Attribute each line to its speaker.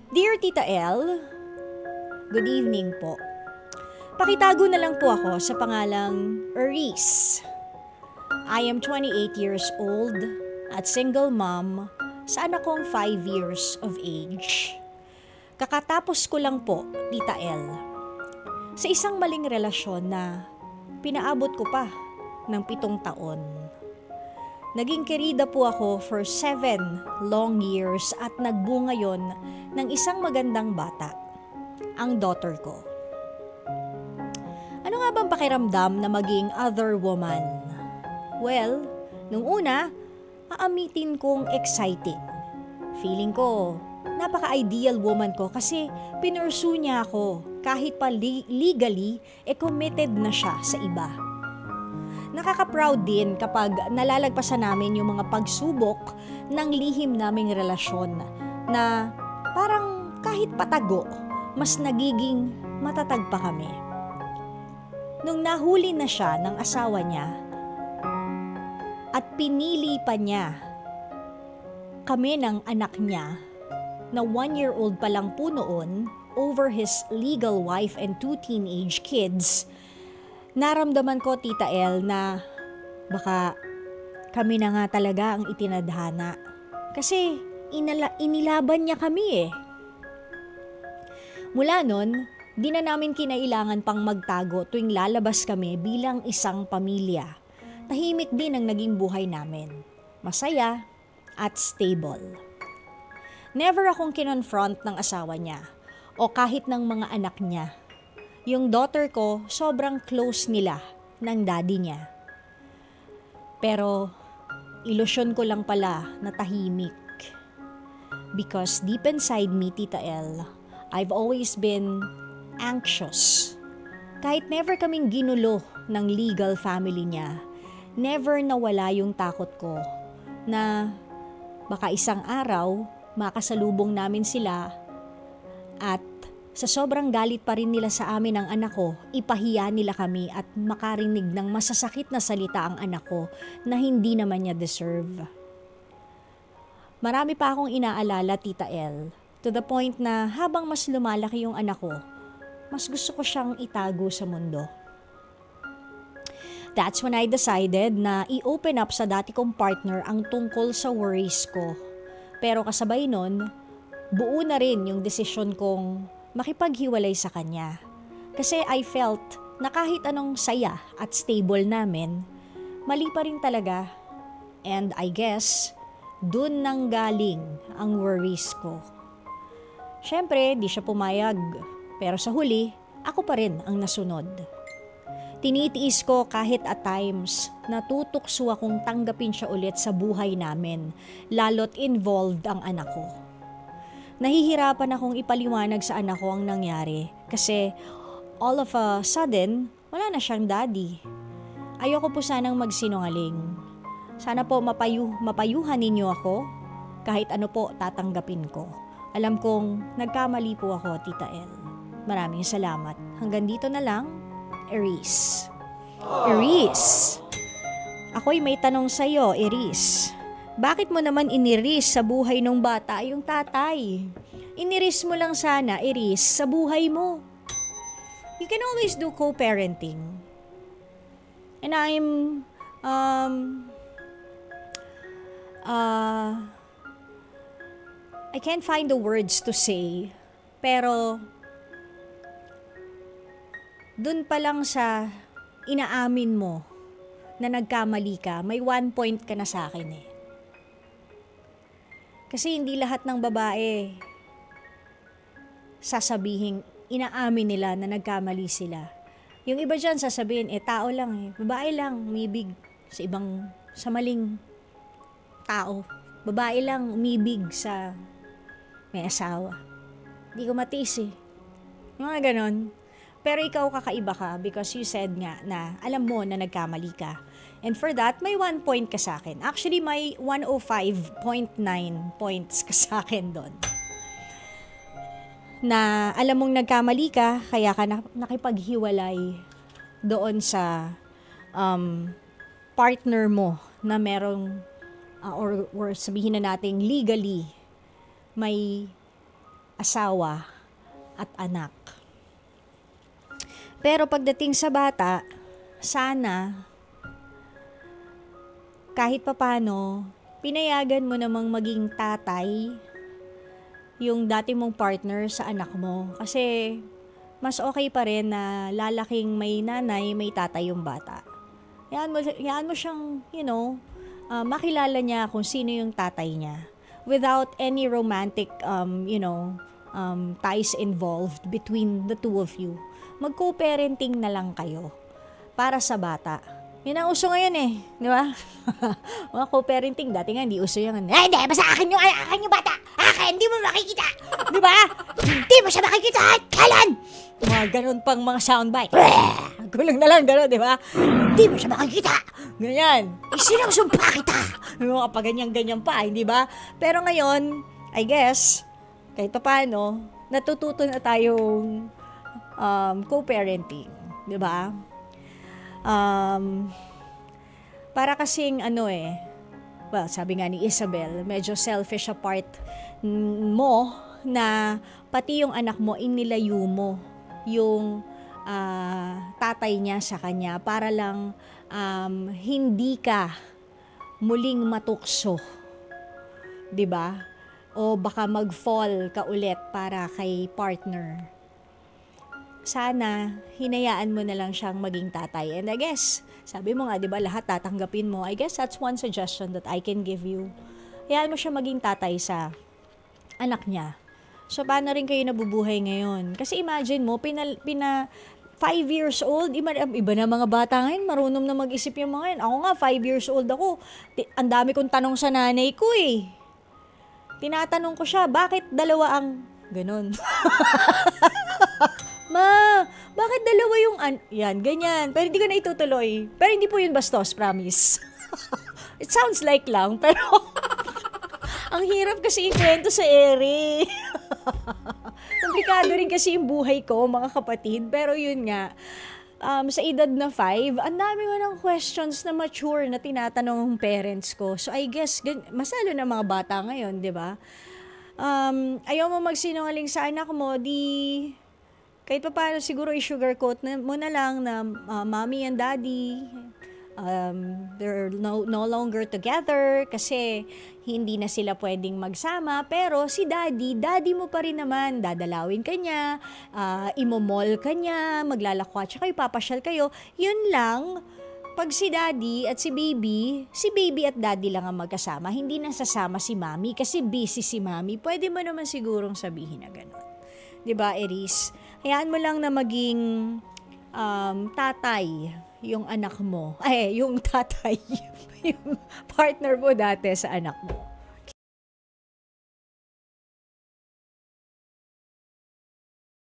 Speaker 1: Dear Tita Elle, good evening po. Pakitago na lang po ako sa pangalang Eris. I am 28 years old at single mom sa anak kong 5 years of age. Kakatapos ko lang po, Tita Elle, sa isang maling relasyon na pinaabot ko pa ng 7 taon. Naging kerida po ako for 7 long years at nagbunga yon ng isang magandang bata, ang daughter ko. Ano nga bang pakiramdam na maging other woman? Well, nung una, aamitin kong exciting. Feeling ko, napaka-ideal woman ko kasi pinursu niya ako kahit pa legally, committed na siya sa iba. Nakaka-proud din kapag nalalagpasan namin yung mga pagsubok ng lihim naming relasyon na parang kahit patago, mas nagiging matatag pa kami. Nung nahuli na siya ng asawa niya at pinili pa niya kami ng anak niya na 1-year-old pa lang po noon over his legal wife and 2 teenage kids, naramdaman ko, Tita Elle, na baka kami na nga talaga ang itinadhana. Kasi inilaban niya kami eh. Mula nun, di na namin kinailangan pang magtago tuwing lalabas kami bilang isang pamilya. Tahimik din ang naging buhay namin. Masaya at stable. Never akong kinonfront ng asawa niya o kahit ng mga anak niya. Yung daughter ko, sobrang close nila ng daddy niya. Pero, ilusyon ko lang pala na tahimik. Because deep inside me, Tita Elle, I've always been anxious. Kahit never kaming ginulo ng legal family niya, never nawala yung takot ko na baka isang araw, makasalubong namin sila at sa sobrang galit pa rin nila sa amin ng anak ko, ipahiya nila kami at makarinig ng masasakit na salita ang anak ko na hindi naman niya deserve. Marami pa akong inaalala, Tita Elle, to the point na habang mas lumalaki yung anak ko, mas gusto ko siyang itago sa mundo. That's when I decided na i-open up sa dati kong partner ang tungkol sa worries ko. Pero kasabay nun, buo na rin yung desisyon kong makipaghiwalay sa kanya. Kasi I felt na kahit anong saya at stable namin, mali pa rin talaga. And I guess, dun nang galing ang worries ko. Siyempre, di siya pumayag. Pero sa huli, ako pa rin ang nasunod. Tinitiis ko kahit at times natutukso akong tanggapin siya ulit sa buhay namin, lalo't involved ang anak ko. Nahihirapan akong ipaliwanag sa anak ko ang nangyari kasi all of a sudden, wala na siyang daddy. Ayoko po sanang magsinungaling. Sana po mapayuhan ninyo ako, kahit ano po tatanggapin ko. Alam kong nagkamali po ako, Tita Elle. Maraming salamat. Hanggang dito na lang, Eris. Eris! Ako'y may tanong sa'yo, Eris. Bakit mo naman iniris sa buhay ng bata yung tatay? Iniris mo lang sana, Eris, sa buhay mo. You can always do co-parenting. And I can't find the words to say, pero dun pa lang sa inaamin mo na nagkamali ka, may 1 point ka na sa akin eh. Kasi hindi lahat ng babae sasabihin, inaamin nila na nagkamali sila. Yung iba dyan sasabihin, tao lang eh. Babae lang, umibig sa maling tao. Babae lang, umibig sa may asawa. Hindi ko matiis eh. Mga ganon. Pero ikaw kakaiba ka because you said nga na alam mo na nagkamali ka. And for that, may 1 point ka sa akin. Actually, may 105.9 points ka sa akin doon. Na alam mong nagkamali ka, kaya ka nakipaghiwalay doon sa partner mo na merong, or sabihin na natin legally, may asawa, at anak. Pero pagdating sa bata, sana kahit papano, pinayagan mo namang maging tatay yung dati mong partner sa anak mo. Kasi mas okay pa rin na lalaking may nanay, may tatay yung bata. Hayaan mo siyang, makilala niya kung sino yung tatay niya. Without any romantic, ties involved between the two of you. Mag-co-parenting na lang kayo para sa bata. Yun ang uso ngayon eh, di ba? Mga co-parenting, dati nga hindi uso yung, hindi, basta akin yung bata. Akin, hindi mo makikita. Di ba? Hindi mo siya makikita. Kailan? Mga ganun pang mga soundbite. Gulang na lang ganun, di ba? Hindi mo siya makikita. Ganyan. Isinusumpa kita. Kapag ganyan-ganyan pa, hindi ba? Pero ngayon, I guess, kahit pa paano, natututo na tayong co-parenting. Di ba? Para kasing sabi nga ni Isabel, medyo selfish part mo na pati yung anak mo inilayo mo yung tatay niya sa kanya para lang hindi ka muling matukso, 'di ba? O baka mag-fall ka ulit para kay partner. Sana hinayaan mo na lang siyang maging tatay. And I guess, sabi mo nga, 'di ba, lahat tatanggapin mo. I guess that's one suggestion that I can give you. Hayaan mo siya maging tatay sa anak niya. So, paano rin kayo nabubuhay ngayon? Kasi imagine mo, 5 years old, iba na mga bata ngayon, marunong na mag-isip yung mga yan. Ako nga, 5 years old ako. Ang dami kong tanong sa nanay ko eh. Tinatanong ko siya, bakit dalawa ang... Ganon. Ma, bakit dalawa yung... Yan, ganyan. Pero hindi ko na itutuloy. Pero hindi po yun bastos, promise. It sounds like lang, pero... ang hirap kasi ikwento sa ere. Komplikado rin kasi yung buhay ko, mga kapatid. Pero yun nga, sa edad na 5, ang dami mo ng questions na mature na tinatanong ng parents ko. So I guess, masalo na mga bata ngayon, di ba? Ayaw mo magsinungaling sa anak mo, kahit pa paano siguro i-sugarcoat mo na lang na mommy and daddy, they're no longer together kasi hindi na sila pwedeng magsama, pero si daddy mo pa rin naman, dadalawin ka niya, imomol ka niya, maglalakwat siya kayo, papasyal kayo, yun lang. Pag si daddy at si baby at daddy lang ang magkasama, hindi na sasama si mommy kasi busy si mommy, pwede mo naman sigurong sabihin na gano'n. 'Di ba, Eris? Hayaan mo lang na maging tatay yung anak mo. Yung tatay, yung partner mo dati sa anak mo.